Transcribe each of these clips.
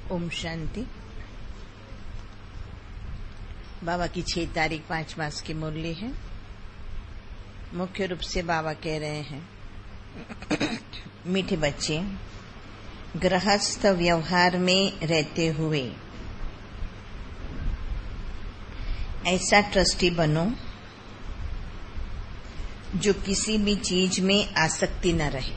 ओम शांति। बाबा की 6 तारीख 5 मास की मुरली है। मुख्य रूप से बाबा कह रहे हैं, मीठे बच्चे, गृहस्थ व्यवहार में रहते हुए ऐसा ट्रस्टी बनो जो किसी भी चीज में आसक्ति न रहे।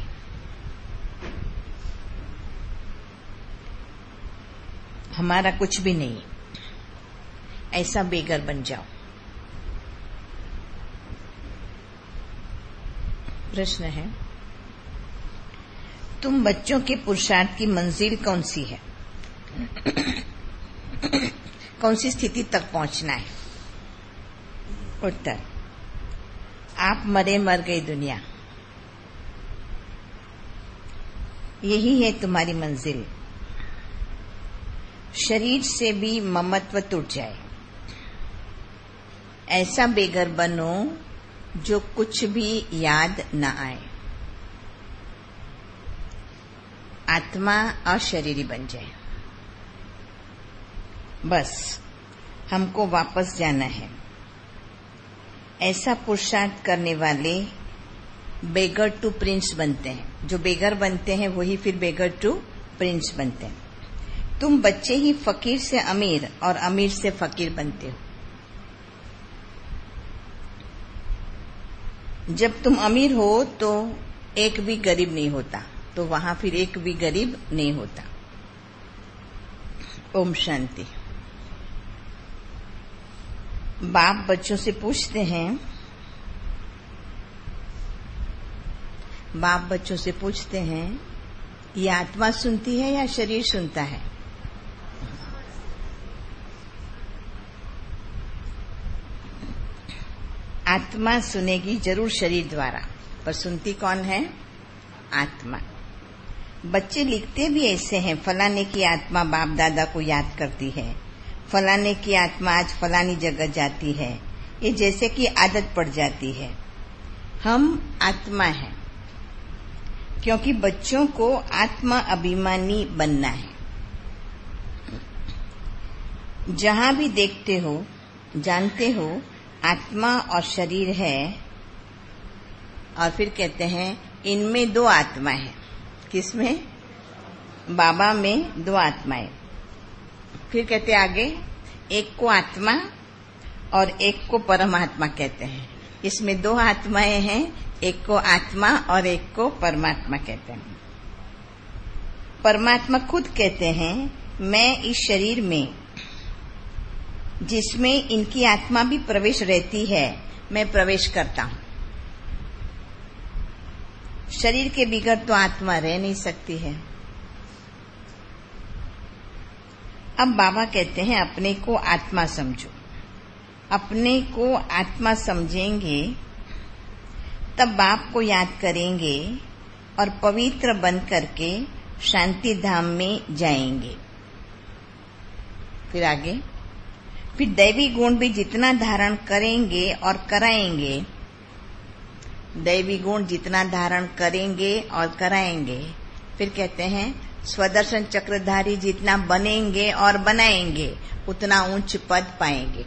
हमारा कुछ भी नहीं, ऐसा बेघर बन जाओ। प्रश्न है, तुम बच्चों के पुरुषार्थ की मंजिल कौन सी है? कौन सी स्थिति तक पहुंचना है? उत्तर, आप मर गई दुनिया, यही है तुम्हारी मंजिल। शरीर से भी ममत्व टूट जाए, ऐसा बेघर बनो जो कुछ भी याद न आए। आत्मा अशरीरी बन जाए। बस हमको वापस जाना है। ऐसा पुरुषार्थ करने वाले बेगर टू प्रिंस बनते हैं। जो बेगर बनते हैं वही फिर बेगर टू प्रिंस बनते हैं। तुम बच्चे ही फकीर से अमीर और अमीर से फकीर बनते हो। जब तुम अमीर हो तो एक भी गरीब नहीं होता, तो वहां फिर एक भी गरीब नहीं होता। ओम शांति। बाप बच्चों से पूछते हैं, ये आत्मा सुनती है या शरीर सुनता है? आत्मा सुनेगी जरूर शरीर द्वारा, पर सुनती कौन है? आत्मा। बच्चे लिखते भी ऐसे हैं, फलाने की आत्मा बाप दादा को याद करती है, फलाने की आत्मा आज फलानी जगह जाती है। ये जैसे कि आदत पड़ जाती है। हम आत्मा हैं, क्योंकि बच्चों को आत्मा अभिमानी बनना है। जहां भी देखते हो, जानते हो आत्मा और शरीर है, और फिर कहते हैं इनमें 2 आत्मा है। किसमें? बाबा में 2 आत्माएं। फिर कहते आगे, एक को आत्मा और एक को परमात्मा कहते हैं। इसमें 2 आत्माएं हैं, एक को आत्मा और एक को परमात्मा कहते हैं। परमात्मा खुद कहते हैं, मैं इस शरीर में जिसमें इनकी आत्मा भी प्रवेश रहती है, मैं प्रवेश करता हूं। शरीर के बिगड़ तो आत्मा रह नहीं सकती है। अब बाबा कहते हैं, अपने को आत्मा समझो। अपने को आत्मा समझेंगे तब बाप को याद करेंगे और पवित्र बन करके शांति धाम में जाएंगे। फिर आगे, फिर दैवी गुण भी जितना धारण करेंगे और कराएंगे, दैवी गुण जितना धारण करेंगे और कराएंगे, फिर कहते हैं स्वदर्शन चक्रधारी जितना बनेंगे और बनाएंगे, उतना उच्च पद पाएंगे।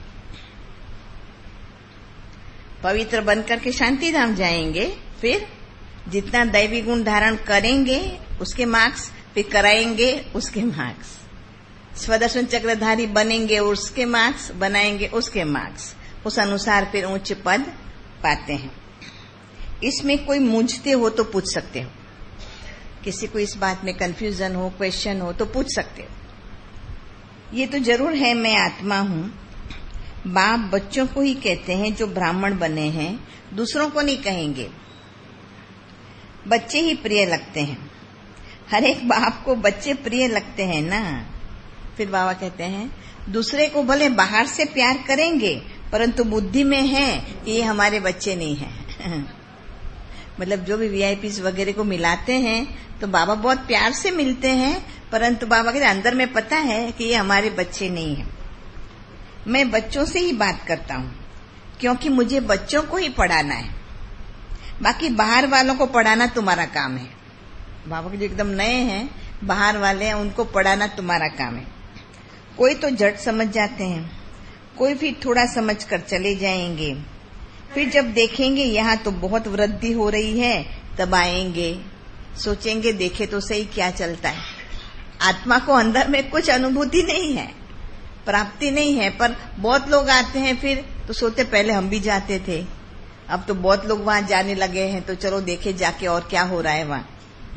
पवित्र बनकर के शांति धाम जाएंगे। फिर जितना दैवी गुण धारण करेंगे उसके मार्क्स, फिर कराएंगे उसके मार्क्स। स्वदर्शन चक्रधारी बनेंगे उसके मार्क्स, बनाएंगे उसके मार्क्स, उस अनुसार फिर उच्च पद पाते हैं। इसमें कोई मूंझते हो तो पूछ सकते हो, किसी को इस बात में कंफ्यूजन हो, क्वेश्चन हो तो पूछ सकते हो। ये तो जरूर है, मैं आत्मा हूं। बाप बच्चों को ही कहते हैं जो ब्राह्मण बने हैं, दूसरों को नहीं कहेंगे। बच्चे ही प्रिय लगते हैं, हर एक बाप को बच्चे प्रिय लगते हैं ना। फिर बाबा कहते हैं, दूसरे को भले बाहर से प्यार करेंगे, परंतु बुद्धि में है कि ये हमारे बच्चे नहीं हैं। मतलब जो भी वीआईपीज वगैरह को मिलाते हैं तो बाबा बहुत प्यार से मिलते हैं, परंतु बाबा के अंदर में पता है कि ये हमारे बच्चे नहीं हैं। मैं बच्चों से ही बात करता हूँ, क्योंकि मुझे बच्चों को ही पढ़ाना है। बाकी बाहर वालों को पढ़ाना तुम्हारा काम है। बाबा के जो एकदम नए हैं बाहर वाले हैं, उनको पढ़ाना तुम्हारा काम है। कोई तो झट समझ जाते हैं, कोई फिर थोड़ा समझ कर चले जाएंगे, फिर जब देखेंगे यहाँ तो बहुत वृद्धि हो रही है तब आएंगे, सोचेंगे देखे तो सही क्या चलता है। आत्मा को अंदर में कुछ अनुभूति नहीं है, प्राप्ति नहीं है, पर बहुत लोग आते हैं फिर तो सोचते पहले हम भी जाते थे, अब तो बहुत लोग वहां जाने लगे हैं तो चलो देखे जाके और क्या हो रहा है वहां।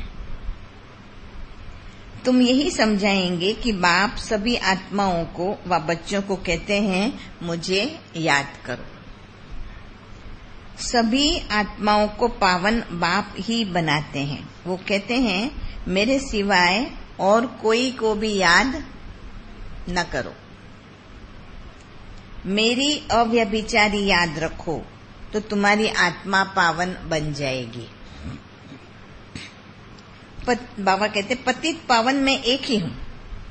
तुम यही समझाएंगे कि बाप सभी आत्माओं को व बच्चों को कहते हैं मुझे याद करो। सभी आत्माओं को पावन बाप ही बनाते हैं। वो कहते हैं मेरे सिवाय और कोई को भी याद न करो, मेरी अव्यभिचारी याद रखो तो तुम्हारी आत्मा पावन बन जाएगी। बाबा कहते पतित पावन मैं एक ही हूं,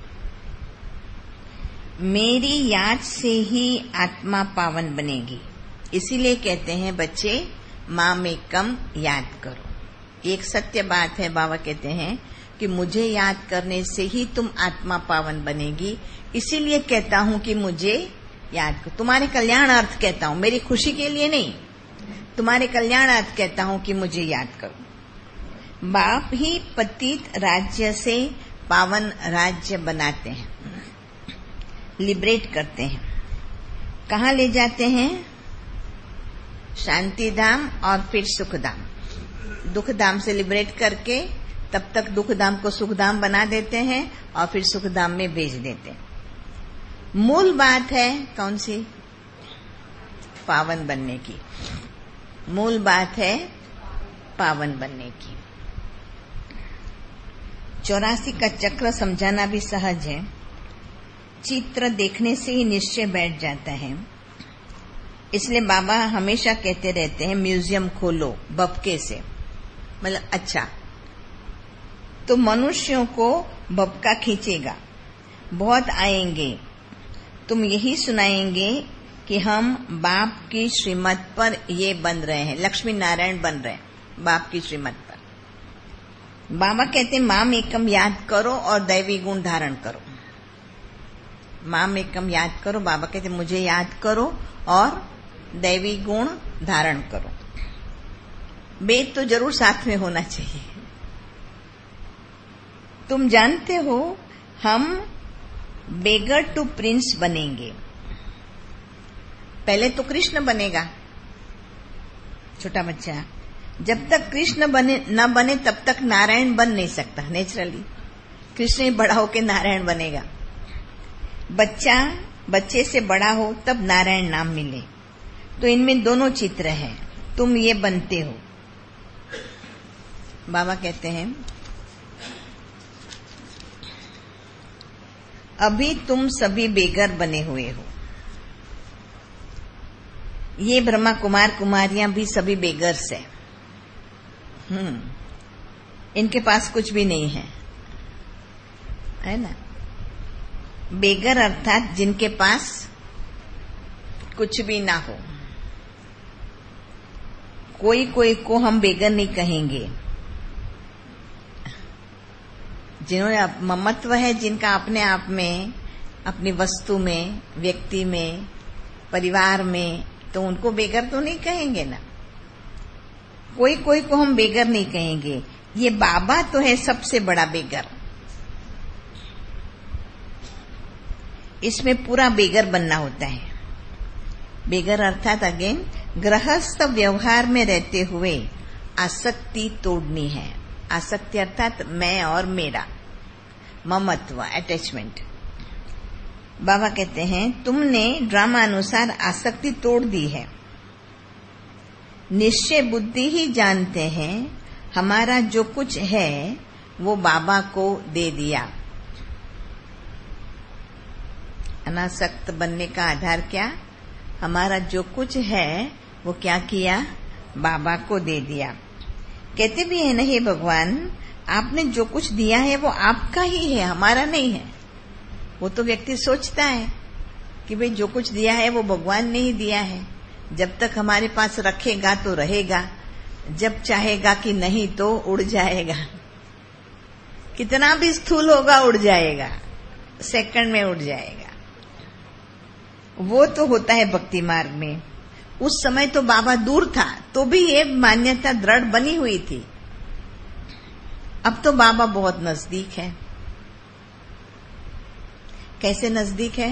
मेरी याद से ही आत्मा पावन बनेगी। इसीलिए कहते हैं बच्चे माम एकम याद करो। एक सत्य बात है, बाबा कहते हैं कि मुझे याद करने से ही तुम आत्मा पावन बनेगी। इसीलिए कहता हूं कि मुझे याद करो, तुम्हारे कल्याणार्थ कहता हूं, मेरी खुशी के लिए नहीं, तुम्हारे कल्याणार्थ कहता हूं कि मुझे याद करो। बाप ही पतित राज्य से पावन राज्य बनाते हैं, लिबरेट करते हैं। कहाँ ले जाते हैं? शांति धाम और फिर सुख धाम। दुख धाम से लिबरेट करके तब तक दुख धाम को सुख धाम बना देते हैं और फिर सुख धाम में भेज देते हैं। मूल बात है कौन सी? पावन बनने की। मूल बात है पावन बनने की। 84 का चक्र समझाना भी सहज है। चित्र देखने से ही निश्चय बैठ जाता है। इसलिए बाबा हमेशा कहते रहते हैं म्यूजियम खोलो बपके से, मतलब अच्छा। तो मनुष्यों को बपका खींचेगा, बहुत आएंगे, तुम यही सुनाएंगे कि हम बाप की श्रीमत पर ये बन रहे हैं, लक्ष्मी नारायण बन रहे हैं बाप की श्रीमत पर। बाबा कहते हैं माम एकम याद करो और दैवी गुण धारण करो। माम एकम याद करो, बाबा कहते मुझे याद करो और दैवी गुण धारण करो। वेद तो जरूर साथ में होना चाहिए। तुम जानते हो हम बेगर टू प्रिंस बनेंगे। पहले तो कृष्ण बनेगा छोटा बच्चा, जब तक कृष्ण न बने तब तक नारायण बन नहीं सकता नेचुरली। कृष्ण ही बड़ा होके नारायण बनेगा। बच्चे से बड़ा हो तब नारायण नाम मिले। तो इनमें दोनों चित्र हैं, तुम ये बनते हो। बाबा कहते हैं अभी तुम सभी बेगर बने हुए हो। ये ब्रह्मा कुमार कुमारियां भी सभी बेगर्स है। इनके पास कुछ भी नहीं है ना। बेगर अर्थात जिनके पास कुछ भी ना हो। कोई को हम बेगर नहीं कहेंगे। जिन्होंने ममत्व है, जिनका अपने आप में, अपनी वस्तु में, व्यक्ति में, परिवार में, तो उनको बेगर तो नहीं कहेंगे ना। कोई को हम बेगर नहीं कहेंगे। ये बाबा तो है सबसे बड़ा बेगर। इसमें पूरा बेगर बनना होता है। बेगर अर्थात अगेन गृहस्थ व्यवहार में रहते हुए आसक्ति तोड़नी है। आसक्ति अर्थात मैं और मेरा, ममत्व, अटैचमेंट। बाबा कहते हैं तुमने ड्रामा अनुसार आसक्ति तोड़ दी है। निश्चय बुद्धि ही जानते हैं हमारा जो कुछ है वो बाबा को दे दिया। अनासक्त बनने का आधार क्या? हमारा जो कुछ है वो क्या किया? बाबा को दे दिया। कहते भी है नहीं भगवान, आपने जो कुछ दिया है वो आपका ही है, हमारा नहीं है। वो तो व्यक्ति सोचता है कि भाई जो कुछ दिया है वो भगवान ने ही दिया है। जब तक हमारे पास रखेगा तो रहेगा, जब चाहेगा कि नहीं तो उड़ जाएगा। कितना भी स्थूल होगा उड़ जाएगा, सेकंड में उड़ जाएगा। वो तो होता है भक्ति मार्ग में। उस समय तो बाबा दूर था तो भी ये मान्यता दृढ़ बनी हुई थी। अब तो बाबा बहुत नजदीक है। कैसे नजदीक है?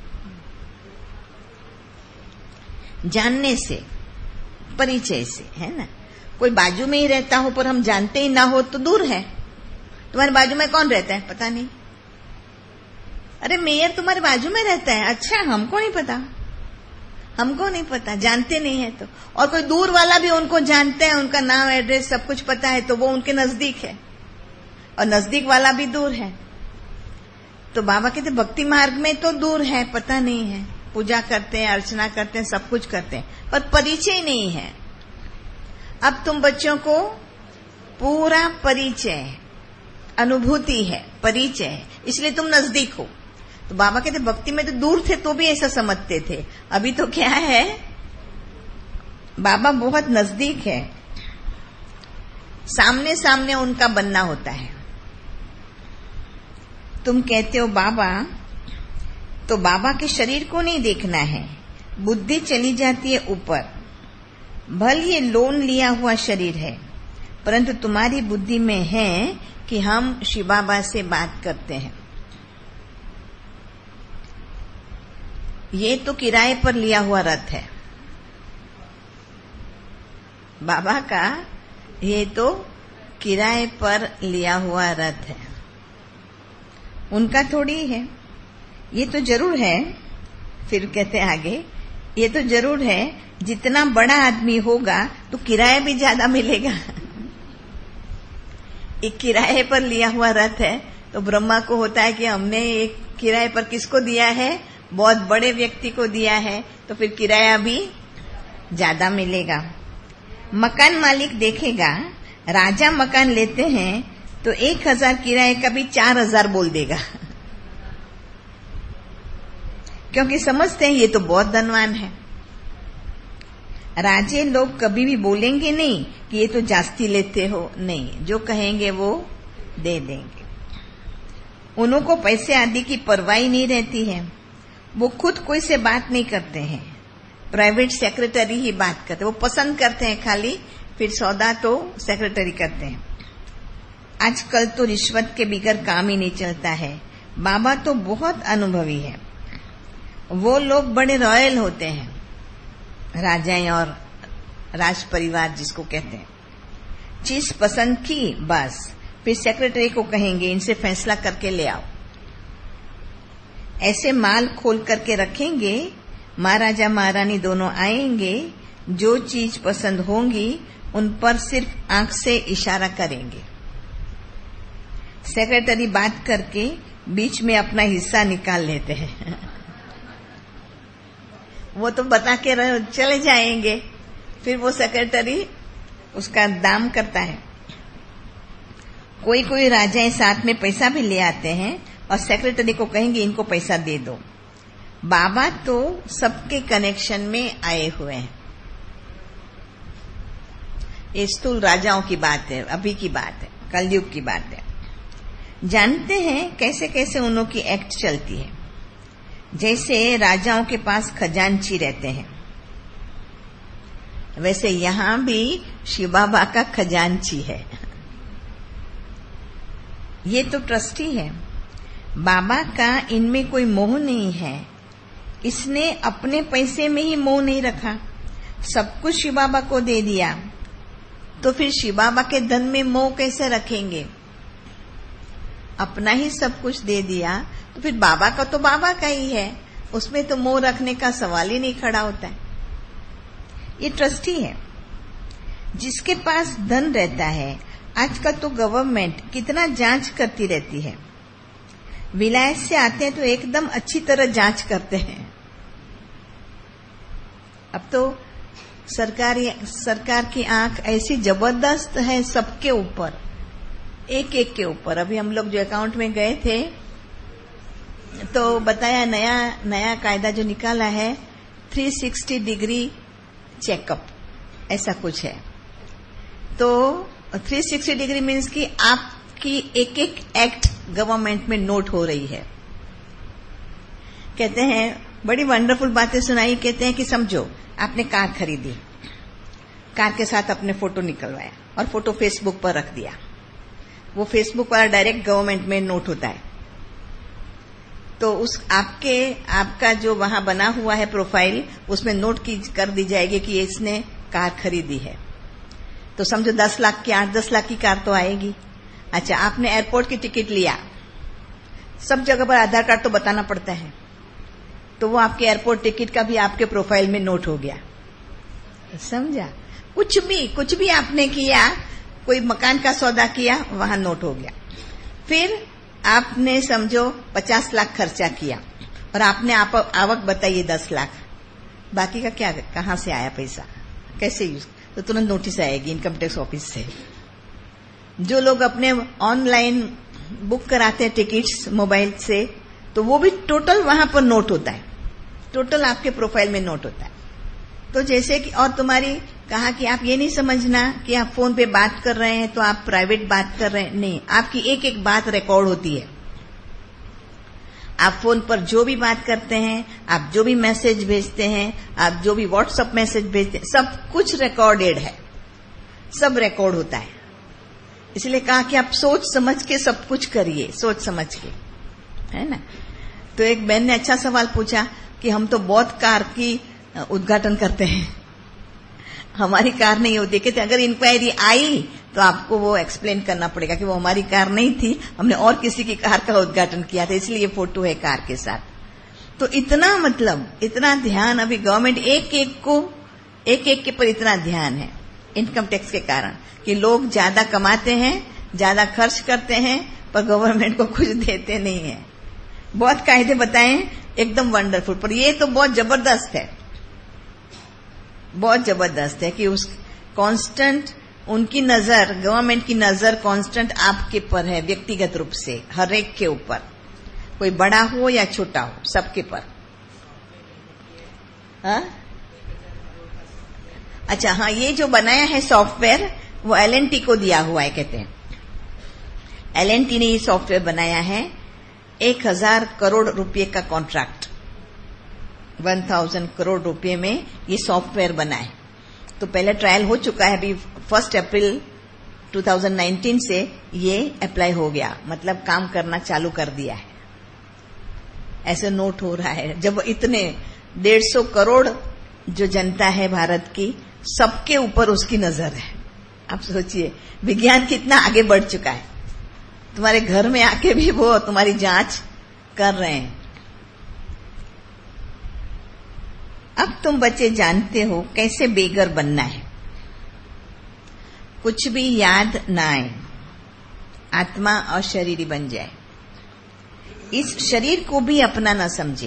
जानने से, परिचय से, है ना। कोई बाजू में ही रहता हो पर हम जानते ही ना हो तो दूर है। तुम्हारे बाजू में कौन रहता है? पता नहीं। अरे मेयर तुम्हारे बाजू में रहता है, अच्छा हमको नहीं पता, हमको नहीं पता, जानते नहीं है तो। और कोई दूर वाला भी उनको जानते हैं, उनका नाम एड्रेस सब कुछ पता है, तो वो उनके नजदीक है, और नजदीक वाला भी दूर है। तो बाबा कहते भक्ति मार्ग में तो दूर है, पता नहीं है, पूजा करते हैं, अर्चना करते हैं, सब कुछ करते हैं, पर परिचय नहीं है। अब तुम बच्चों को पूरा परिचय, अनुभूति है, परिचय है, इसलिए तुम नजदीक हो। तो बाबा कहते भक्ति में तो दूर थे तो भी ऐसा समझते थे, अभी तो क्या है, बाबा बहुत नजदीक है, सामने सामने उनका बनना होता है। तुम कहते हो बाबा, तो बाबा के शरीर को नहीं देखना है, बुद्धि चली जाती है ऊपर। भल ये लोन लिया हुआ शरीर है, परंतु तुम्हारी बुद्धि में है कि हम शिव बाबा से बात करते हैं। ये तो किराए पर लिया हुआ रथ है बाबा का, ये तो किराए पर लिया हुआ रथ है, उनका थोड़ी है। ये तो जरूर है, फिर कहते आगे, ये तो जरूर है जितना बड़ा आदमी होगा तो किराया भी ज्यादा मिलेगा। एक किराए पर लिया हुआ रथ है, तो ब्रह्मा को होता है कि हमने एक किराए पर किसको दिया है, बहुत बड़े व्यक्ति को दिया है, तो फिर किराया भी ज्यादा मिलेगा। मकान मालिक देखेगा, राजा मकान लेते हैं तो 1000 किराए का भी 4000 बोल देगा, क्योंकि समझते हैं ये तो बहुत धनवान है। राजे लोग कभी भी बोलेंगे नहीं कि ये तो जास्ती लेते हो, नहीं, जो कहेंगे वो दे देंगे। उनको पैसे आदि की परवाही नहीं रहती है, वो खुद कोई से बात नहीं करते हैं, प्राइवेट सेक्रेटरी ही बात करते हैं, वो पसंद करते हैं खाली, फिर सौदा तो सेक्रेटरी करते हैं। आजकल तो रिश्वत के बिगर काम ही नहीं चलता है। बाबा तो बहुत अनुभवी है, वो लोग बड़े रॉयल होते हैं, राजाएं और राज परिवार जिसको कहते हैं। चीज पसंद की बस, फिर सेक्रेटरी को कहेंगे इनसे फैसला करके ले आओ। ऐसे माल खोल करके रखेंगे, महाराजा महारानी दोनों आएंगे, जो चीज पसंद होंगी उन पर सिर्फ आंख से इशारा करेंगे। सेक्रेटरी बात करके बीच में अपना हिस्सा निकाल लेते हैं। वो तो बता के चले जाएंगे, फिर वो सेक्रेटरी उसका दाम करता है। कोई कोई राजाएं साथ में पैसा भी ले आते हैं और सेक्रेटरी को कहेंगे इनको पैसा दे दो। बाबा तो सबके कनेक्शन में आए हुए हैं। ये स्थूल राजाओं की बात है, अभी की बात है, कलयुग की बात है। जानते हैं कैसे कैसे उन्हों की एक्ट चलती है। जैसे राजाओं के पास खजांची रहते हैं, वैसे यहां भी शिव बाबा का खजांची है। ये तो ट्रस्टी है। बाबा का इनमें कोई मोह नहीं है, इसने अपने पैसे में ही मोह नहीं रखा, सब कुछ शिव बाबा को दे दिया, तो फिर शिव बाबा के धन में मोह कैसे रखेंगे? अपना ही सब कुछ दे दिया तो फिर बाबा का तो बाबा का ही है, उसमें तो मोह रखने का सवाल ही नहीं खड़ा होता है। ये ट्रस्टी है। जिसके पास धन रहता है, आजकल तो गवर्नमेंट कितना जांच करती रहती है। विलायत से आते हैं तो एकदम अच्छी तरह जांच करते हैं। अब तो सरकार की आंख ऐसी जबरदस्त है सबके ऊपर, एक एक के ऊपर। अभी हम लोग जो अकाउंट में गए थे तो बताया नया कायदा जो निकाला है 360 डिग्री चेकअप, ऐसा कुछ है। तो 360 डिग्री मीन्स कि आप आपकी एक एक एक्ट गवर्नमेंट में नोट हो रही है। कहते हैं बड़ी वंडरफुल बातें सुनाई। कहते हैं कि समझो आपने कार खरीदी, कार के साथ अपने फोटो निकलवाया और फोटो फेसबुक पर रख दिया। वो फेसबुक वाला डायरेक्ट गवर्नमेंट में नोट होता है। तो उस आपका जो वहां बना हुआ है प्रोफाइल, उसमें नोट कर दी जाएगी कि इसने कार खरीदी है। तो समझो 10 लाख की 8-10 लाख की कार तो आएगी। अच्छा, आपने एयरपोर्ट की टिकट लिया, सब जगह पर आधार कार्ड तो बताना पड़ता है, तो वो आपके एयरपोर्ट टिकट का भी आपके प्रोफाइल में नोट हो गया। समझा? कुछ भी आपने किया, कोई मकान का सौदा किया, वहां नोट हो गया। फिर आपने समझो 50 लाख खर्चा किया और आपने आवक बताई 10 लाख, बाकी का क्या, कहां से आया पैसा, कैसे यूज, तो तुरंत नोटिस आएगी इनकम टैक्स ऑफिस से। जो लोग अपने ऑनलाइन बुक कराते हैं टिकट्स मोबाइल से, तो वो भी टोटल वहां पर नोट होता है, टोटल आपके प्रोफाइल में नोट होता है। तो जैसे कि, और तुम्हारी कहा कि आप ये नहीं समझना कि आप फोन पे बात कर रहे हैं तो आप प्राइवेट बात कर रहे हैं, नहीं, आपकी एक एक बात रिकॉर्ड होती है। आप फोन पर जो भी बात करते हैं, आप जो भी मैसेज भेजते हैं, आप जो भी व्हाट्सएप मैसेज भेजते हैं, सब कुछ रिकॉर्डेड है, सब रिकॉर्ड होता है। इसलिए कहा कि आप सोच समझ के सब कुछ करिए, सोच समझ के, है ना। तो एक बहन ने अच्छा सवाल पूछा कि हम तो बहुत कार की उद्घाटन करते हैं, हमारी कार नहीं होती। कहते अगर इंक्वायरी आई तो आपको वो एक्सप्लेन करना पड़ेगा कि वो हमारी कार नहीं थी, हमने और किसी की कार का उद्घाटन किया था, इसलिए ये फोटो है कार के साथ। तो इतना मतलब इतना ध्यान अभी गवर्नमेंट एक एक के पर इतना ध्यान है इनकम टैक्स के कारण कि लोग ज्यादा कमाते हैं, ज्यादा खर्च करते हैं, पर गवर्नमेंट को कुछ देते नहीं है। बहुत कायदे बताएं, एकदम वंडरफुल, पर ये तो बहुत जबरदस्त है, बहुत जबरदस्त है कि उस कांस्टेंट उनकी नजर, गवर्नमेंट की नजर कांस्टेंट आपके पर है, व्यक्तिगत रूप से हर एक के ऊपर, कोई बड़ा हो या छोटा हो, सबके पर। हाँ? अच्छा, हाँ, ये जो बनाया है सॉफ्टवेयर वो L&T को दिया हुआ है। कहते हैं L&T ने ये सॉफ्टवेयर बनाया है, 1000 करोड़ रुपए का कॉन्ट्रैक्ट, 1000 करोड़ रुपए में ये सॉफ्टवेयर बना है। तो पहले ट्रायल हो चुका है, अभी 1 अप्रैल 2019 से ये अप्लाई हो गया, मतलब काम करना चालू कर दिया है। ऐसे नोट हो रहा है, जब इतने 150 करोड़ जो जनता है भारत की, सबके ऊपर उसकी नजर है। आप सोचिए विज्ञान कितना आगे बढ़ चुका है, तुम्हारे घर में आके भी वो तुम्हारी जांच कर रहे हैं। अब तुम बच्चे जानते हो कैसे बेघर बनना है, कुछ भी याद ना आए, आत्मा और शरीर बन जाए, इस शरीर को भी अपना न समझे,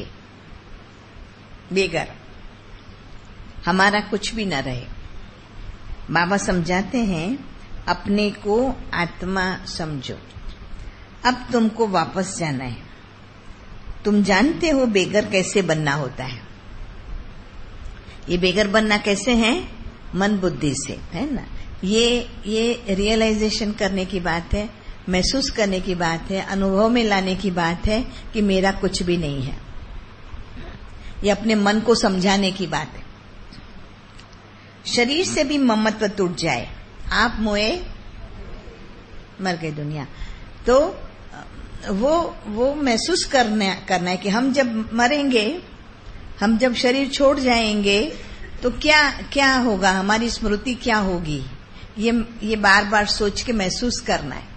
बेघर, हमारा कुछ भी न रहे। बाबा समझाते हैं अपने को आत्मा समझो, अब तुमको वापस जाना है। तुम जानते हो बेघर कैसे बनना होता है। ये बेघर बनना कैसे है? मन बुद्धि से, है ना। ये रियलाइजेशन करने की बात है, महसूस करने की बात है, अनुभव में लाने की बात है कि मेरा कुछ भी नहीं है। ये अपने मन को समझाने की बात है। शरीर से भी ममत्व टूट जाए, आप मोए मर गई दुनिया। तो वो महसूस करना है कि हम जब मरेंगे, हम जब शरीर छोड़ जाएंगे तो क्या होगा, हमारी स्मृति क्या होगी, ये बार बार सोच के महसूस करना है।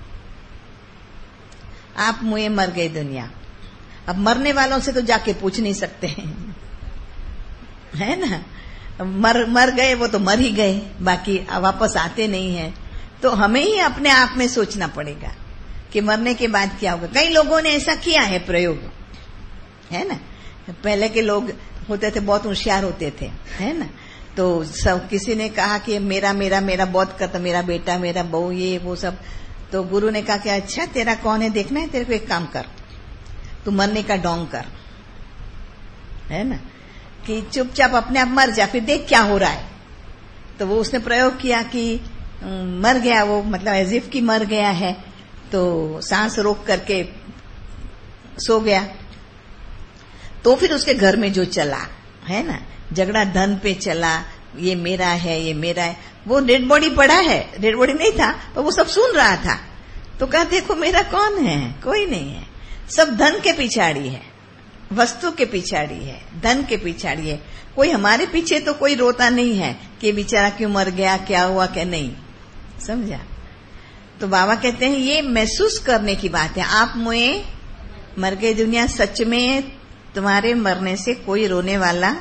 आप मुए मर गई दुनिया। अब मरने वालों से तो जाके पूछ नहीं सकते हैं, है ना। मर गए वो तो मर ही गए, बाकी वापस आते नहीं है। तो हमें ही अपने आप में सोचना पड़ेगा कि मरने के बाद क्या होगा। कई लोगों ने ऐसा किया है प्रयोग, है ना। पहले के लोग होते थे, बहुत होशियार होते थे, है ना। तो सब किसी ने कहा कि मेरा मेरा मेरा बहुत करता, मेरा बेटा, मेरा बहू, ये वो सब। तो गुरु ने कहा कि अच्छा तेरा कौन है देखना है, तेरे को एक काम कर, तू मरने का डोंग कर, है ना, कि चुपचाप अपने आप मर जा, फिर देख क्या हो रहा है। तो वो उसने प्रयोग किया कि मर गया वो, मतलब एज इफ की मर गया है। तो सांस रोक करके सो गया। तो फिर उसके घर में जो चला है ना, झगड़ा धन पे चला, ये मेरा है, ये मेरा है। वो डेड बॉडी पड़ा है, डेड बॉडी नहीं था, पर वो सब सुन रहा था। तो कहा देखो मेरा कौन है, कोई नहीं है, सब धन के पिछाड़ी है, वस्तु के पिछाड़ी है, धन के पिछाड़ी है। कोई हमारे पीछे तो कोई रोता नहीं है कि बेचारा क्यों मर गया, क्या हुआ, क्या नहीं, समझा। तो बाबा कहते हैं ये महसूस करने की बात है। आप मुझे मर गए दुनिया, सच में तुम्हारे मरने से कोई रोने वाला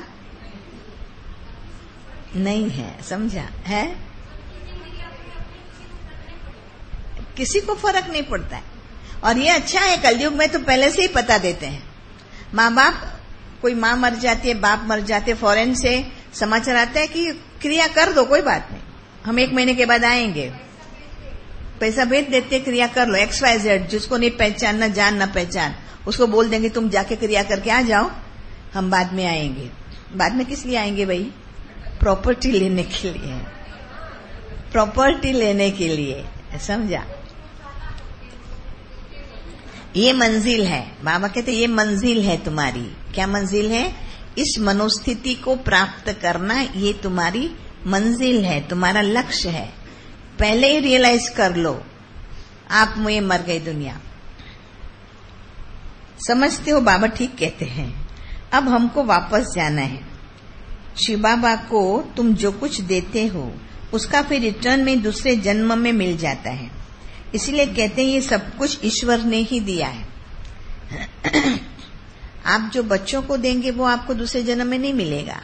नहीं है, समझा है। किसी को फर्क नहीं पड़ता है। और ये अच्छा है, कलयुग में तो पहले से ही पता देते हैं। माँ बाप, कोई माँ मर जाती है, बाप मर जाते, फॉरेन से समाचार आता है कि क्रिया कर दो, कोई बात नहीं, हम 1 महीने के बाद आएंगे, पैसा भेज देते, क्रिया कर लो। XYZ जिसको नहीं पहचान, न जान न पहचान, उसको बोल देंगे तुम जाके क्रिया करके आ जाओ, हम बाद में आएंगे। बाद में किस लिए आएंगे भाई? प्रॉपर्टी लेने के लिए, प्रॉपर्टी लेने के लिए, समझा। ये मंजिल है, बाबा कहते ये मंजिल है तुम्हारी। क्या मंजिल है? इस मनोस्थिति को प्राप्त करना, ये तुम्हारी मंजिल है, तुम्हारा लक्ष्य है। पहले ही रियलाइज कर लो, आप मुझे मर गई दुनिया। समझते हो? बाबा ठीक कहते हैं। अब हमको वापस जाना है। शिव बाबा को तुम जो कुछ देते हो उसका फिर रिटर्न में दूसरे जन्म में मिल जाता है। इसलिए कहते हैं ये सब कुछ ईश्वर ने ही दिया है। आप जो बच्चों को देंगे वो आपको दूसरे जन्म में नहीं मिलेगा,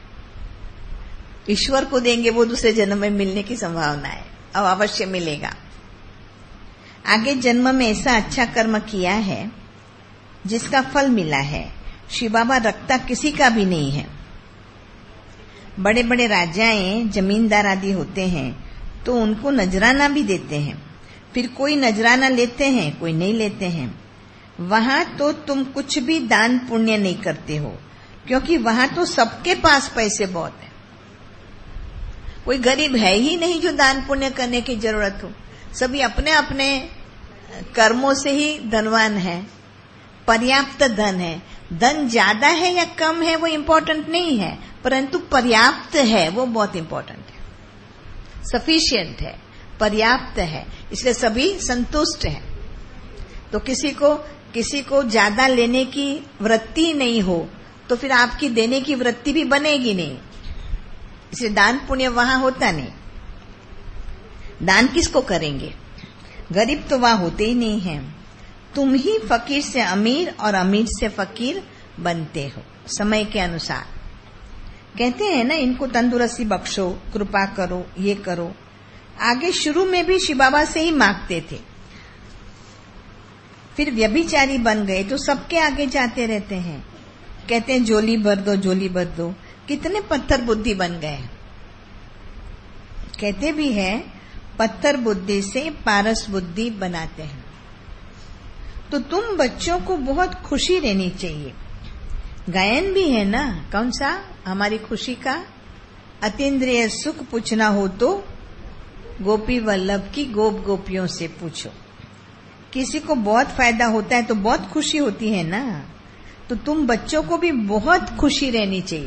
ईश्वर को देंगे वो दूसरे जन्म में मिलने की संभावना है, अब अवश्य मिलेगा। आगे जन्म में ऐसा अच्छा कर्म किया है जिसका फल मिला है। शिव बाबा रखता किसी का भी नहीं है। बड़े बड़े राजाएं, जमींदार आदि होते हैं तो उनको नजराना भी देते हैं, फिर कोई नजराना लेते हैं, कोई नहीं लेते हैं। वहां तो तुम कुछ भी दान पुण्य नहीं करते हो, क्योंकि वहां तो सबके पास पैसे बहुत है। कोई गरीब है ही नहीं जो दान पुण्य करने की जरूरत हो। सभी अपने अपने कर्मों से ही धनवान है, पर्याप्त धन है। धन ज्यादा है या कम है वो इम्पोर्टेंट नहीं है, परंतु पर्याप्त है वो बहुत इम्पोर्टेंट है। सफिशिएंट है, पर्याप्त है, इसलिए सभी संतुष्ट है। तो किसी को ज्यादा लेने की वृत्ति नहीं हो तो फिर आपकी देने की वृत्ति भी बनेगी नहीं। इसलिए दान पुण्य वहां होता नहीं। दान किसको करेंगे? गरीब तो वहां होते ही नहीं है। तुम ही फकीर से अमीर और अमीर से फकीर बनते हो समय के अनुसार। कहते हैं ना, इनको तंदुरुस्ती बख्शो, कृपा करो, ये करो। आगे शुरू में भी शिव बाबा से ही मांगते थे, फिर व्यभिचारी बन गए तो सबके आगे जाते रहते हैं। कहते हैं झोली भर दो, झोली भर दो। कितने पत्थर बुद्धि बन गए। कहते भी है पत्थर बुद्धि से पारस बुद्धि बनाते हैं। तो तुम बच्चों को बहुत खुशी रहनी चाहिए। गायन भी है ना, कौन सा? हमारी खुशी का अतीन्द्रिय सुख पूछना हो तो गोपी वल्लभ की गोप गोपियों से पूछो। किसी को बहुत फायदा होता है तो बहुत खुशी होती है ना, तो तुम बच्चों को भी बहुत खुशी रहनी चाहिए।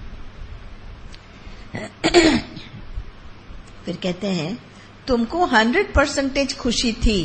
फिर कहते हैं तुमको 100% खुशी थी,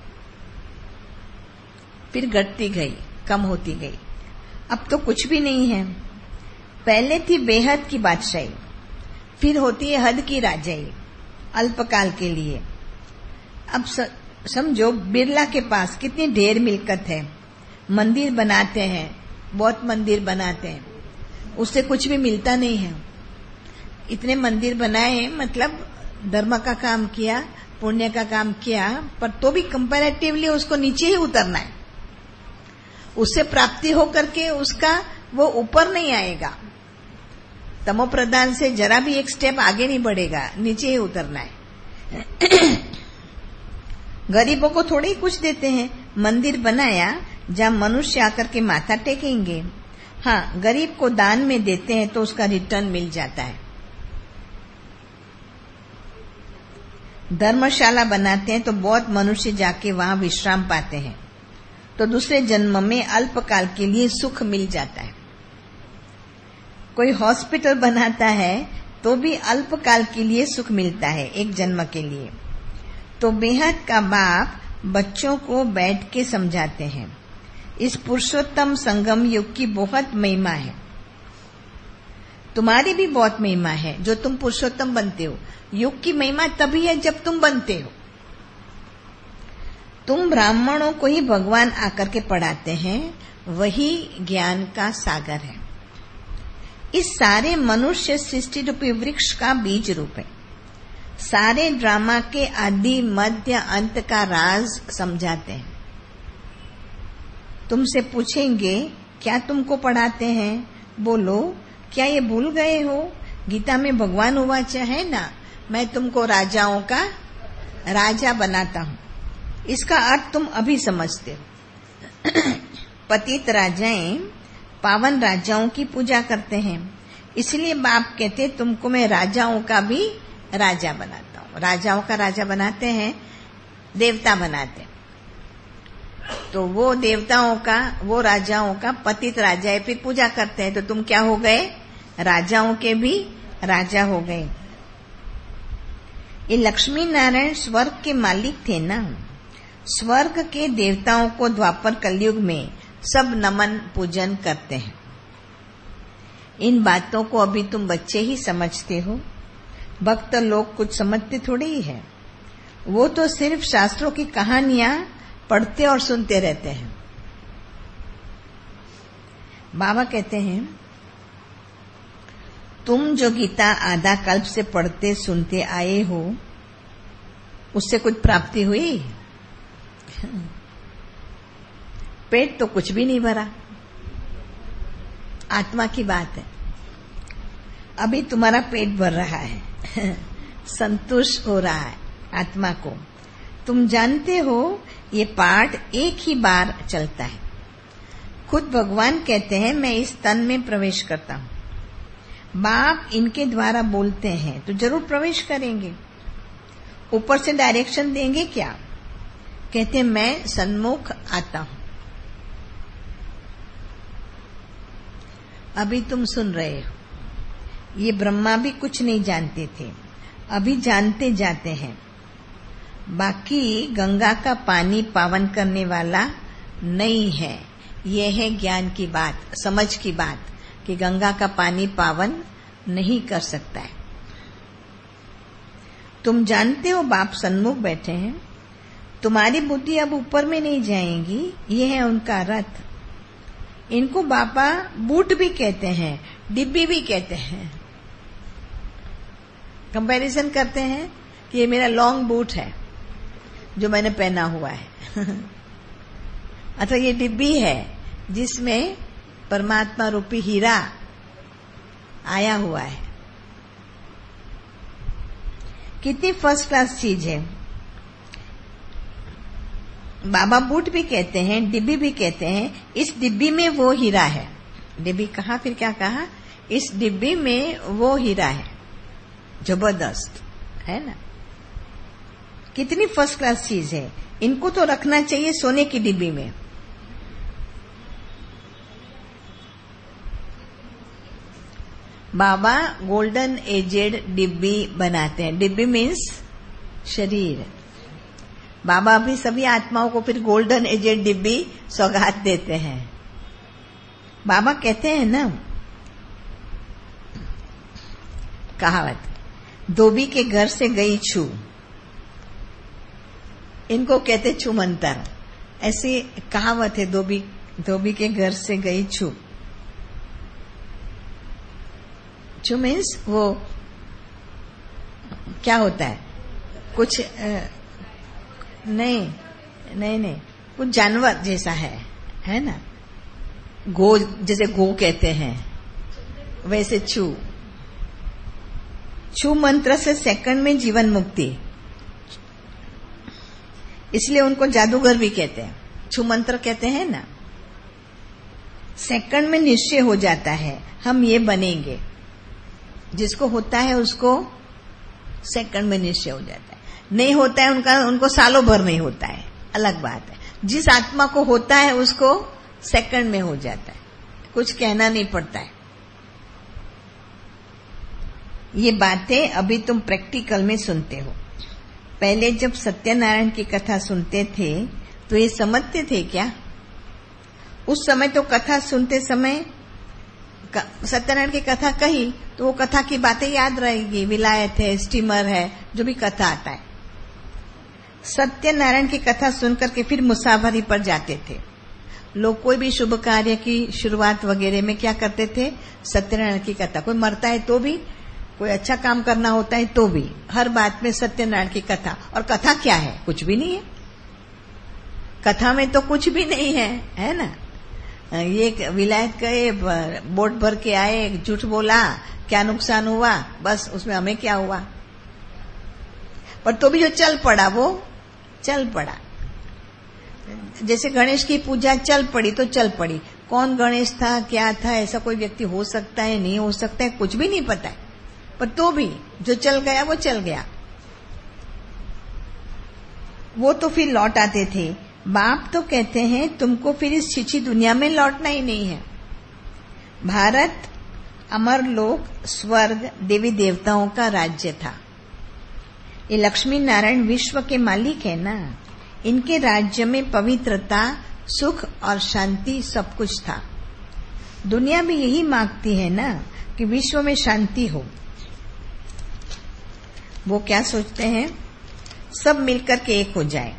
फिर घटती गई, कम होती गई, अब तो कुछ भी नहीं है। पहले थी बेहद की बादशाही, फिर होती है हद की राजाई, अल्पकाल के लिए। अब समझो बिरला के पास कितनी ढेर मिल्कत है, मंदिर बनाते हैं, बहुत मंदिर बनाते हैं, उससे कुछ भी मिलता नहीं है। इतने मंदिर बनाए, मतलब धर्म का काम किया, पुण्य का काम किया, पर तो भी कंपैरेटिवली उसको नीचे ही उतरना है। उससे प्राप्ति हो करके उसका वो ऊपर नहीं आएगा, तमो प्रधान से जरा भी एक स्टेप आगे नहीं बढ़ेगा, नीचे ही उतरना है। गरीबों को थोड़े ही कुछ देते हैं। मंदिर बनाया जहाँ मनुष्य आकर के माथा टेकेंगे। हाँ, गरीब को दान में देते हैं तो उसका रिटर्न मिल जाता है। धर्मशाला बनाते हैं तो बहुत मनुष्य जाके वहां विश्राम पाते हैं, तो दूसरे जन्म में अल्पकाल के लिए सुख मिल जाता है। कोई हॉस्पिटल बनाता है तो भी अल्पकाल के लिए सुख मिलता है, एक जन्म के लिए। तो बेहद का बाप बच्चों को बैठ के समझाते हैं, इस पुरुषोत्तम संगम युग की बहुत महिमा है। तुम्हारी भी बहुत महिमा है जो तुम पुरुषोत्तम बनते हो। युग की महिमा तभी है जब तुम बनते हो। तुम ब्राह्मणों को ही भगवान आकर के पढ़ाते हैं, वही ज्ञान का सागर है। इस सारे मनुष्य सृष्टि रूपी वृक्ष का बीज रूप है। सारे ड्रामा के आदि मध्य अंत का राज समझाते हैं। तुमसे पूछेंगे क्या तुमको पढ़ाते हैं, बोलो क्या ये भूल गए हो? गीता में भगवान उवाच है ना, मैं तुमको राजाओं का राजा बनाता हूं। इसका अर्थ तुम अभी समझते हो। पतित राजाएं पावन राजाओं की पूजा करते हैं, इसलिए बाप कहते तुमको मैं राजाओं का भी राजा बनाता हूं। राजाओं का राजा बनाते हैं, देवता बनाते हैं, तो वो देवताओं का, वो राजाओं का पतित राजा है, फिर पूजा करते हैं, तो तुम क्या हो गए? राजाओं के भी राजा हो गए। ये लक्ष्मी नारायण स्वर्ग के मालिक थे ना। स्वर्ग के देवताओं को द्वापर कलयुग में सब नमन पूजन करते हैं। इन बातों को अभी तुम बच्चे ही समझते हो, भक्त लोग कुछ समझते थोड़ी ही है। वो तो सिर्फ शास्त्रों की कहानियां पढ़ते और सुनते रहते हैं। बाबा कहते हैं तुम जो गीता आधा कल्प से पढ़ते सुनते आए हो, उससे कुछ प्राप्ति हुई? पेट तो कुछ भी नहीं भरा। आत्मा की बात है। अभी तुम्हारा पेट भर रहा है, संतुष्ट हो रहा है आत्मा को। तुम जानते हो ये पाठ एक ही बार चलता है। खुद भगवान कहते हैं मैं इस तन में प्रवेश करता हूं। बाप इनके द्वारा बोलते हैं तो जरूर प्रवेश करेंगे। ऊपर से डायरेक्शन देंगे क्या? कहते हैं मैं सन्मुख आता हूं। अभी तुम सुन रहे हो। ये ब्रह्मा भी कुछ नहीं जानते थे, अभी जानते जाते हैं। बाकी गंगा का पानी पावन करने वाला नहीं है। यह है ज्ञान की बात, समझ की बात, कि गंगा का पानी पावन नहीं कर सकता है। तुम जानते हो बाप सन्मुख बैठे हैं। तुम्हारी बुद्धि अब ऊपर में नहीं जाएगी, यह है उनका रथ। इनको बाबा बूट भी कहते हैं, डिब्बी भी कहते हैं। कंपैरिजन करते हैं कि ये मेरा लॉन्ग बूट है जो मैंने पहना हुआ है। अथवा ये डिब्बी है जिसमें परमात्मा रूपी हीरा आया हुआ है। कितनी फर्स्ट क्लास चीज है। बाबा बूट भी कहते हैं, डिब्बी भी कहते हैं। इस डिब्बी में वो हीरा है। डिब्बी कहा, फिर क्या कहा? इस डिब्बी में वो हीरा है। जबरदस्त है ना। कितनी फर्स्ट क्लास चीज है। इनको तो रखना चाहिए सोने की डिब्बी में। बाबा गोल्डन एजेड डिब्बी बनाते हैं। डिब्बी मीन्स शरीर। बाबा भी सभी आत्माओं को फिर गोल्डन एजेड डिब्बी सौगात देते हैं। बाबा कहते हैं ना, कहावत, धोबी के घर से गई छू। इनको कहते छू मंतर। ऐसी कहावत है, धोबी के घर से गई छू। छू मीन्स वो क्या होता है? कुछ नहीं, कुछ जानवर जैसा है ना। गो, जैसे गो कहते हैं, वैसे छू। छू मंत्र से सेकंड में जीवन मुक्ति, इसलिए उनको जादूगर भी कहते हैं। छू मंत्र कहते हैं ना। सेकंड में निश्चय हो जाता है हम ये बनेंगे। जिसको होता है उसको सेकंड में निश्चय हो जाता है। नहीं होता है उनको सालों भर नहीं होता है, अलग बात है। जिस आत्मा को होता है उसको सेकंड में हो जाता है, कुछ कहना नहीं पड़ता है। ये बातें अभी तुम प्रैक्टिकल में सुनते हो। पहले जब सत्यनारायण की कथा सुनते थे तो ये समझते थे क्या? उस समय तो कथा सुनते समय सत्यनारायण की कथा कही तो वो कथा की बातें याद रहेगी, विलायत है, स्टीमर है, जो भी कथा आता है। सत्यनारायण की कथा सुनकर के फिर मुसाफरी पर जाते थे लोग। कोई भी शुभ कार्य की शुरुआत वगैरह में क्या करते थे? सत्यनारायण की कथा। कोई मरता है तो भी, कोई अच्छा काम करना होता है तो भी, हर बात में सत्यनारायण की कथा। और कथा क्या है? कुछ भी नहीं है। कथा में तो कुछ भी नहीं है, है ना? ये विलायत गए, बोट भर के आए, झूठ बोला, क्या नुकसान हुआ? बस उसमें हमें क्या हुआ? पर तो भी जो चल पड़ा वो चल पड़ा। जैसे गणेश की पूजा चल पड़ी तो चल पड़ी। कौन गणेश था, क्या था, ऐसा कोई व्यक्ति हो सकता है, नहीं हो सकता है, कुछ भी नहीं पता है, पर तो भी जो चल गया वो चल गया। वो तो फिर लौट आते थे। बाप तो कहते हैं तुमको फिर इस छिछी दुनिया में लौटना ही नहीं है। भारत अमर लोक, स्वर्ग, देवी देवताओं का राज्य था। ये लक्ष्मी नारायण विश्व के मालिक है ना। इनके राज्य में पवित्रता, सुख और शांति सब कुछ था। दुनिया भी यही मांगती है ना कि विश्व में शांति हो। वो क्या सोचते हैं? सब मिलकर के एक हो जाए,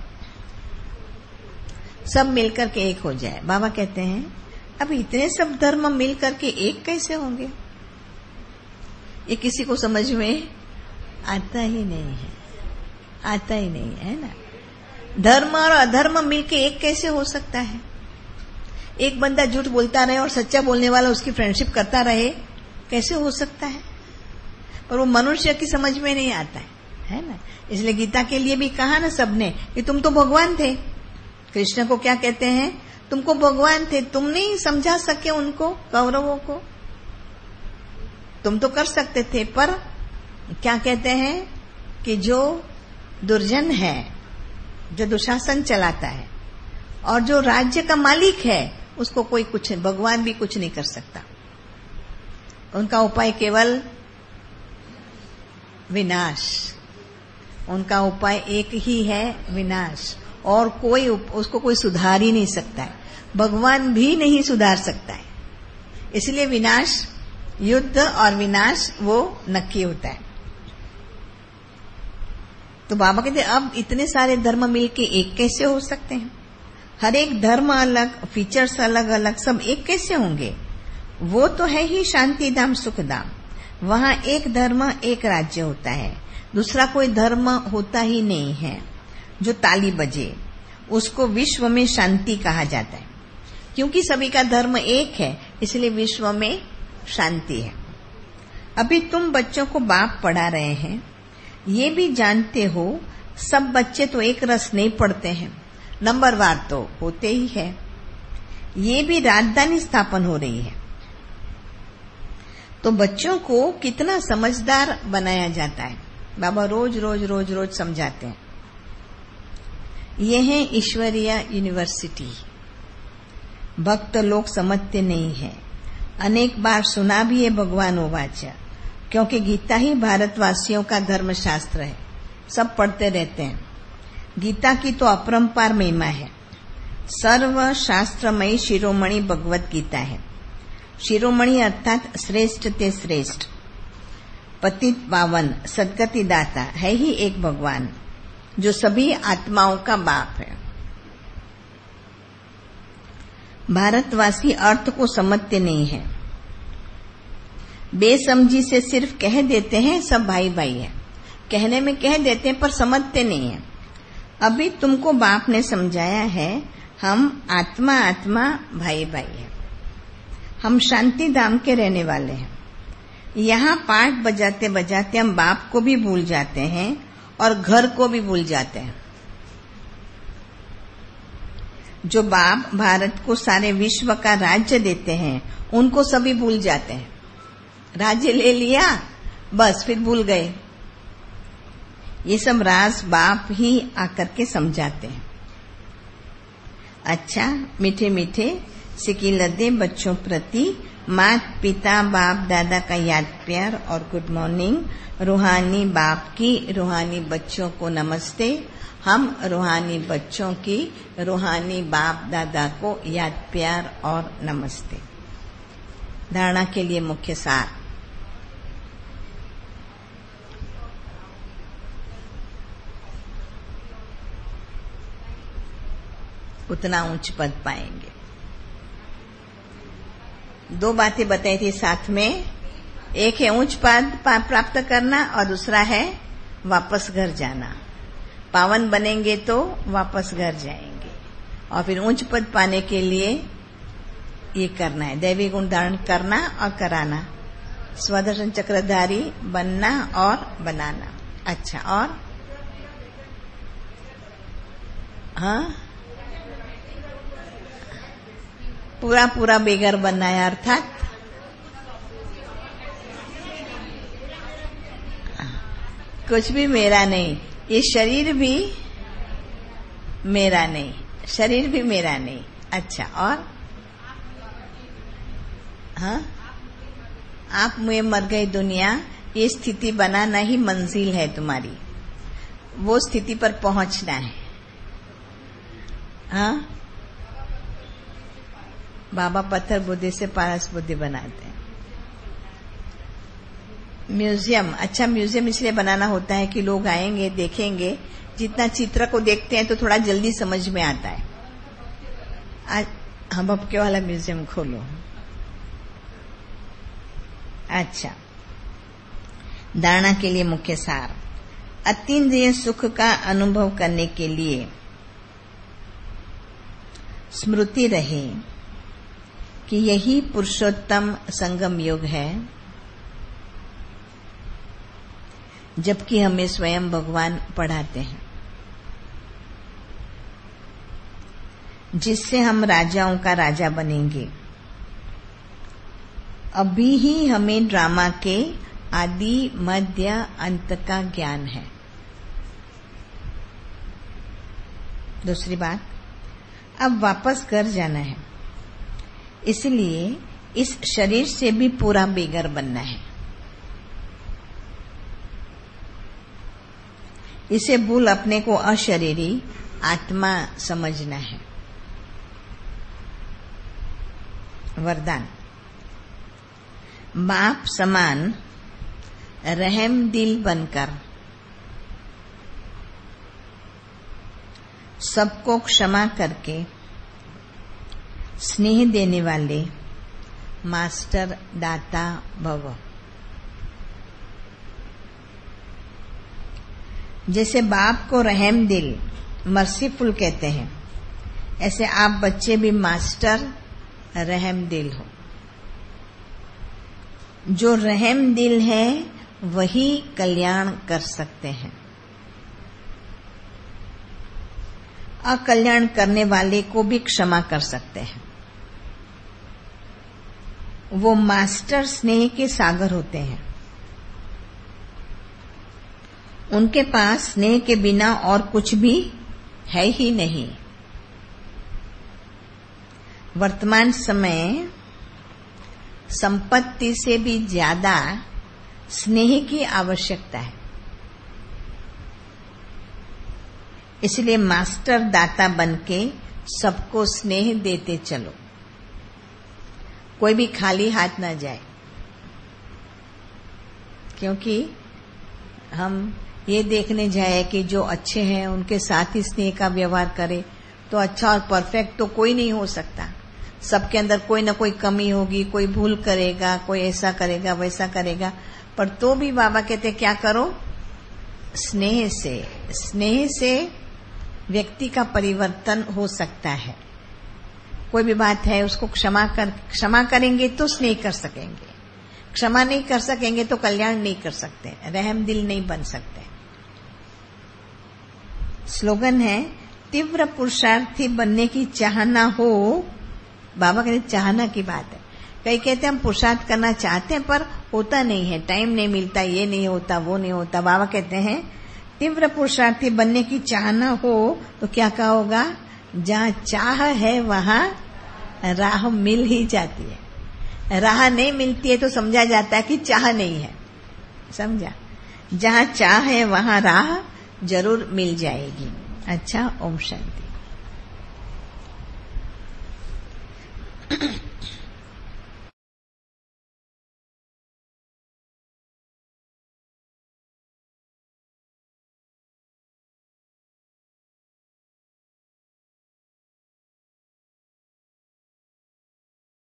सब मिलकर के एक हो जाए। बाबा कहते हैं अब इतने सब धर्म मिलकर के एक कैसे होंगे? ये किसी को समझ में आता ही नहीं है, आता ही नहीं है ना। धर्म और अधर्म मिलके एक कैसे हो सकता है? एक बंदा झूठ बोलता रहे और सच्चा बोलने वाला उसकी फ्रेंडशिप करता रहे, कैसे हो सकता है? पर वो मनुष्य की समझ में नहीं आता है ना। इसलिए गीता के लिए भी कहा ना सबने कि तुम तो भगवान थे। कृष्ण को क्या कहते हैं? तुमको भगवान थे, तुम नहीं समझा सके उनको, कौरवों को। तुम तो कर सकते थे, पर क्या कहते हैं कि जो दुर्जन है, जो दुशासन चलाता है और जो राज्य का मालिक है, उसको कोई कुछ, भगवान भी कुछ नहीं कर सकता। उनका उपाय केवल विनाश। उनका उपाय एक ही है, विनाश। और कोई उसको कोई सुधार ही नहीं सकता है। भगवान भी नहीं सुधार सकता है। इसलिए विनाश, युद्ध और विनाश वो नक्की होता है। तो बाबा कहते अब इतने सारे धर्म मिलके एक कैसे हो सकते हैं? हर एक धर्म अलग, फीचर्स अलग अलग, सब एक कैसे होंगे? वो तो है ही शांति धाम, सुख धाम। वहां एक धर्म, एक राज्य होता है, दूसरा कोई धर्म होता ही नहीं है। जो ताली बजे उसको विश्व में शांति कहा जाता है। क्योंकि सभी का धर्म एक है, इसलिए विश्व में शांति है। अभी तुम बच्चों को बाप पढ़ा रहे हैं, ये भी जानते हो सब बच्चे तो एक रस नहीं पढ़ते हैं, नंबरवार तो होते ही है। ये भी राजधानी स्थापन हो रही है, तो बच्चों को कितना समझदार बनाया जाता है। बाबा रोज रोज रोज रोज समझाते हैं। ये है ईश्वरीय यूनिवर्सिटी। भक्त लोग समझते नहीं है। अनेक बार सुना भी है भगवान वाचा, क्योंकि गीता ही भारतवासियों का धर्मशास्त्र है, सब पढ़ते रहते हैं। गीता की तो अपरंपार महिमा है। सर्व शास्त्रमयी शिरोमणि भगवत गीता है। शिरोमणि अर्थात श्रेष्ठ ते श्रेष्ठ, पतित पावन, सदगति दाता है ही एक भगवान, जो सभी आत्माओं का बाप है। भारतवासी अर्थ को समझते नहीं है। बेसमझी से सिर्फ कह देते हैं सब भाई भाई है, कहने में कह देते हैं पर समझते नहीं है। अभी तुमको बाप ने समझाया है, हम आत्मा आत्मा भाई भाई है। हम शांति धाम के रहने वाले हैं। यहाँ पाठ बजाते बजाते हम बाप को भी भूल जाते हैं और घर को भी भूल जाते हैं। जो बाप भारत को सारे विश्व का राज्य देते हैं, उनको सभी भूल जाते हैं। राज्य ले लिया, बस फिर भूल गए। ये सब राज बाप ही आकर के समझाते हैं। अच्छा, मीठे मीठे सिकिलदे बच्चों प्रति माता पिता बाप दादा का याद प्यार और गुड मॉर्निंग। रूहानी बाप की रूहानी बच्चों को नमस्ते। हम रूहानी बच्चों की रूहानी बाप दादा को याद प्यार और नमस्ते। धारणा के लिए मुख्य सार। उतना उच्च पद पाएंगे। दो बातें बताई थी साथ में, एक है उच्च पद प्राप्त करना और दूसरा है वापस घर जाना। पावन बनेंगे तो वापस घर जाएंगे और फिर उच्च पद पाने के लिए ये करना है, दैवी गुण धारण करना और कराना, स्वदर्शन चक्रधारी बनना और बनाना। अच्छा, और हाँ, पूरा पूरा बेघर बनना है, अर्थात कुछ भी मेरा नहीं, ये शरीर भी मेरा नहीं, शरीर भी मेरा नहीं। अच्छा, और हाँ, आप मुझे मर गई दुनिया, ये स्थिति बनाना ही मंजिल है तुम्हारी, वो स्थिति पर पहुंचना है। हाँ, बाबा पत्थर बुद्धि से पारस बुद्धि बनाते हैं। म्यूजियम, अच्छा म्यूजियम इसलिए बनाना होता है कि लोग आएंगे, देखेंगे, जितना चित्र को देखते हैं तो थोड़ा जल्दी समझ में आता है। आज हम आपके वाला म्यूजियम खोलो। अच्छा, धारणा के लिए मुख्य सार। अतीन्द्रिय सुख का अनुभव करने के लिए स्मृति रहे कि यही पुरुषोत्तम संगम योग है, जबकि हमें स्वयं भगवान पढ़ाते हैं, जिससे हम राजाओं का राजा बनेंगे। अभी ही हमें ड्रामा के आदि मध्य अंत का ज्ञान है। दूसरी बात, अब वापस घर जाना है, इसलिए इस शरीर से भी पूरा बेघर बनना है। इसे भूल अपने को अशरीरी आत्मा समझना है। वरदान, बाप समान रहम दिल बनकर सबको क्षमा करके स्नेह देने वाले मास्टर दाता भव। जैसे बाप को रहम दिल मर्सीफुल कहते हैं, ऐसे आप बच्चे भी मास्टर रहम दिल हो। जो रहम दिल है वही कल्याण कर सकते हैं। अकल्याण करने वाले को भी क्षमा कर सकते हैं। वो मास्टर स्नेह के सागर होते हैं। उनके पास स्नेह के बिना और कुछ भी है ही नहीं। वर्तमान समय संपत्ति से भी ज्यादा स्नेह की आवश्यकता है। इसलिए मास्टर दाता बनके सबको स्नेह देते चलो, कोई भी खाली हाथ ना जाए। क्योंकि हम ये देखने जाए कि जो अच्छे हैं उनके साथ ही स्नेह का व्यवहार करे तो अच्छा और परफेक्ट तो कोई नहीं हो सकता। सबके अंदर कोई ना कोई कमी होगी, कोई भूल करेगा, कोई ऐसा करेगा वैसा करेगा, पर तो भी बाबा कहते क्या करो, स्नेह से। स्नेह से व्यक्ति का परिवर्तन हो सकता है। कोई भी बात है उसको क्षमा करेंगे तो स्नेह कर सकेंगे, क्षमा नहीं कर सकेंगे तो कल्याण नहीं कर सकते, रहम दिल नहीं बन सकते। स्लोगन है, तीव्र पुरुषार्थी बनने की चाहना हो। बाबा कहते चाहना की बात है। कई कहते हम पुरुषार्थ करना चाहते हैं पर होता नहीं है, टाइम नहीं मिलता, ये नहीं होता वो नहीं होता। बाबा कहते हैं तीव्र पुरुषार्थी बनने की चाहना हो तो क्या कहोगा? जहाँ चाह है वहाँ राह मिल ही जाती है। राह नहीं मिलती है तो समझा जाता है कि चाह नहीं है। समझा? जहाँ चाह है वहाँ राह जरूर मिल जाएगी। अच्छा, ओम शांति।